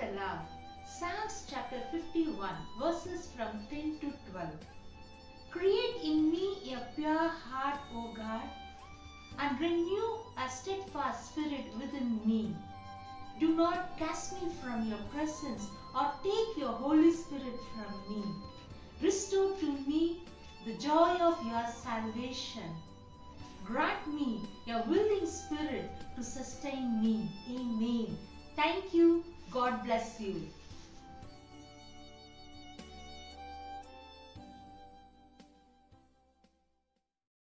aloud. Psalms chapter 51 verses from 10 to 12. Create in me a pure heart, O God, and renew a steadfast spirit within me. Do not cast me from your presence or take your Holy Spirit from me. Restore to me the joy of your salvation. Grant me your willing spirit to sustain me. Amen. Thank you. God bless you.